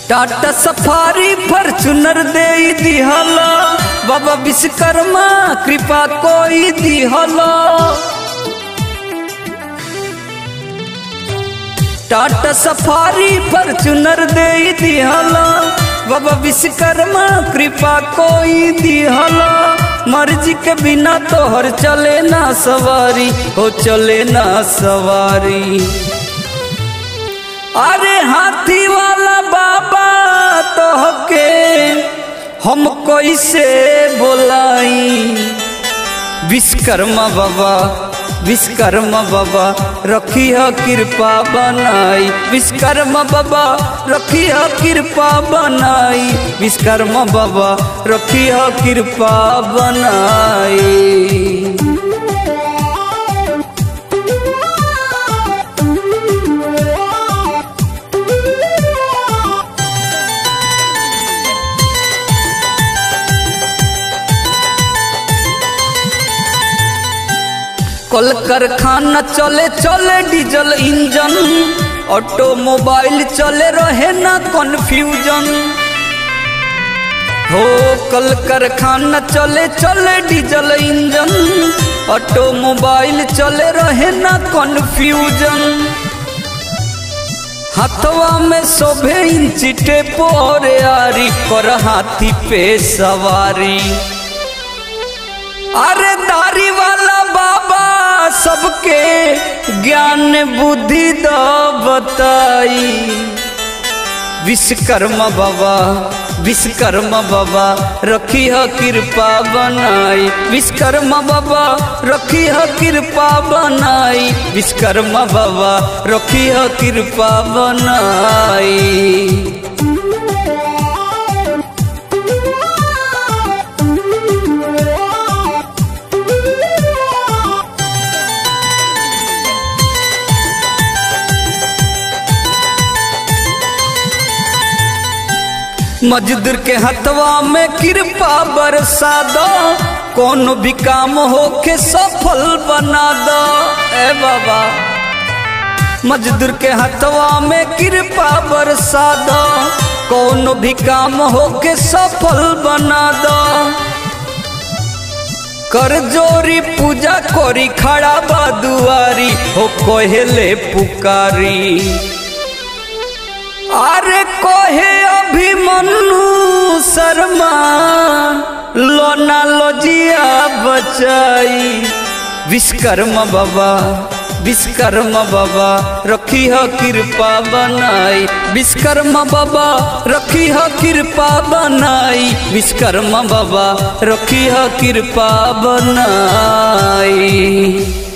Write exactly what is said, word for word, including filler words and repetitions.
Tata safari Fortuner दे दिहला बाबा विश्वकर्मा कृपा कोई दिहला। टाटा सफारी फॉर्च्यूनर दे दिहला बाबा विश्वकर्मा कृपा कोई दिहला। मर्जी के बिना तोहर चले ना सवारी हो चले ना सवारी। अरे हाथी वाला बाबा तोहके हम कैसे बोलाई। विश्वकर्मा बाबा विश्वकर्मा बाबा रखी है कृपा बनाई। विश्वकर्मा बाबा रखी है कृपा बनाई। विश्वकर्मा बाबा रखी है कृपा बनाई। कल कारखाना चले चले डीजल इंजन, ऑटोमोबाइल चले रहे ना कन्फ्यूजन हो। कल कारखाना चले चले डीजल इंजन, ऑटोमोबाइल चले रहे ना कन्फ्यूजन। हाथवा में शोभे इंची टेप और यारी कर हाथी पे सवारी। अरे दारी वाला बाबा सबके ज्ञान बुद्धि द बताई। विश्वकर्मा बाबा विश्वकर्मा बाबा रखी है कृपा बनाई। विश्वकर्मा बाबा रखी है कृपा बनाई। विश्वकर्मा बाबा रखी है कृपा बनाई। मजदूर के हथवा में कृपा बरसा दो, कोनो भी काम होके सफल बना दो। ए बाबा मजदूर के हथवा में कृपा बरसा दो, कोनो भी काम होके सफल बना दो। कर जोरी पूजा कोरी खड़ा बा दुआरी हो कोहेले पुकारी। अरे कोहे अभिमन्यु शर्मा लोना लोजिया बचाई। विश्वकर्मा बाबा विश्वकर्मा बाबा रखी है कृपा बनाई। विश्वकर्मा बाबा रखी है कृपा बनाई। विश्वकर्मा बाबा रखी है कृपा बनाई।